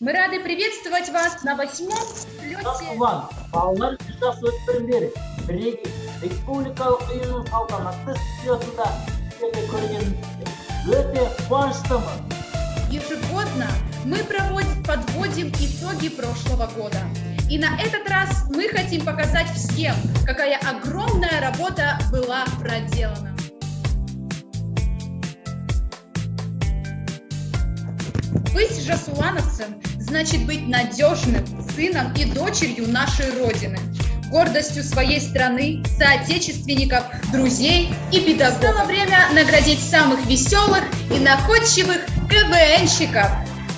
Мы рады приветствовать вас на 8-м слете. Балалар жасөспірімдері бірегей республикалық ұйымның салтанатты слетында өте қуаныштымын. Ежегодно мы подводим итоги прошлого года. И на этот раз мы хотим показать всем, какая огромная работа была проделана. Быть жасулановцем значит быть надежным сыном и дочерью нашей Родины, гордостью своей страны, соотечественников, друзей и педагогов. Настало время наградить самых веселых и находчивых КВНщиков.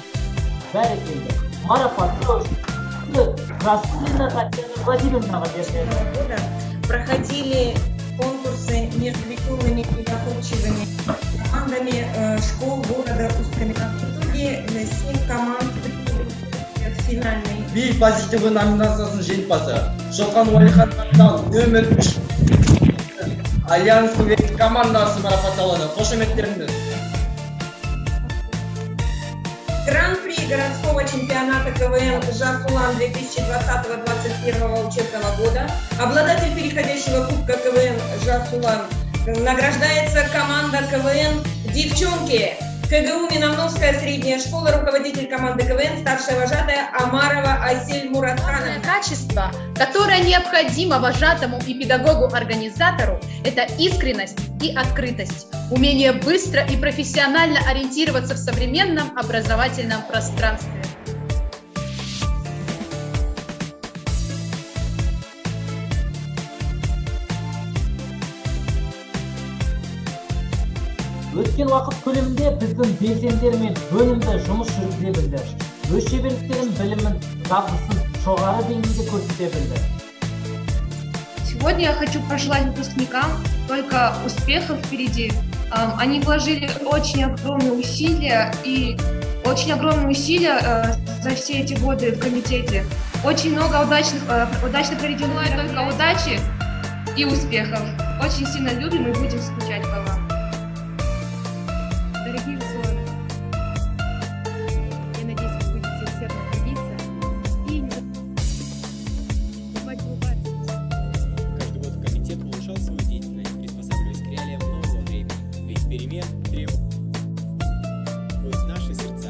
Проходили конкурсы между веселыми и находчивыми командами школ города Усть-Каменогорска. В итоге 7 команд в финальной. Би позитивы номинациясының жеңімпазы Шоқан Уалихановтан нөмір 3 Альянс командасы марапатталды. Қошеметтеріңіз. Гран-при городского чемпионата КВН «Жас-Улан» 2020-2021 учебного года. Обладатель переходящего кубка КВН «Жас-Улан» награждается команда КВН «Девчонки». КГУ Миномновская средняя школа, руководитель команды КВН, старшая вожатая Амарова Айсель Муратхановна. Качество, которое необходимо вожатому и педагогу-организатору, это искренность и открытость, умение быстро и профессионально ориентироваться в современном образовательном пространстве. Өткен уақыт көлемінде біздің белсенділер мен бөлімді жұмыс жүргізе білді. Өз шеберліктерін, білімін, дағдысын жоғары деңгейде көрсете білді. Сегодня я хочу пожелать выпускникам только успехов впереди. Они вложили очень огромные усилия за все эти годы в комитете. Очень много удачно проведено, и только удачи и успехов. Очень сильно любим и будем скучать по вам. Дорогие взоры, я надеюсь, вы будете усердно трудиться и не забывать улыбаться. Каждый год комитет улучшал свою деятельность, приспосабливаясь к реалиям нового времени. Ведь перемен требуют наши сердца.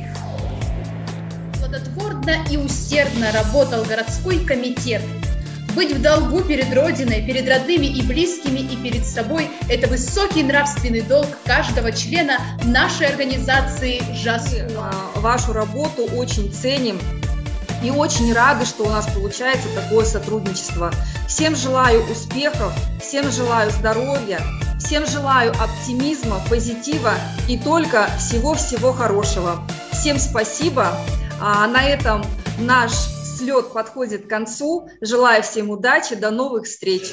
Плодотворно и усердно работал городской комитет. Быть в долгу перед Родиной, перед родными и близкими и перед собой – это высокий нравственный долг каждого члена нашей организации «Жас-Улан». Вашу работу очень ценим и очень рады, что у нас получается такое сотрудничество. Всем желаю успехов, всем желаю здоровья, всем желаю оптимизма, позитива и только всего-всего хорошего. Всем спасибо. На этом наш слет подходит к концу. Желаю всем удачи, до новых встреч.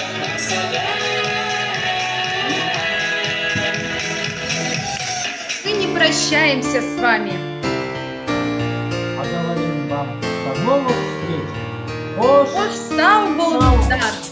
Мы не прощаемся с вами. А говорим вам до новых встреч. Хош сау болыңыздар.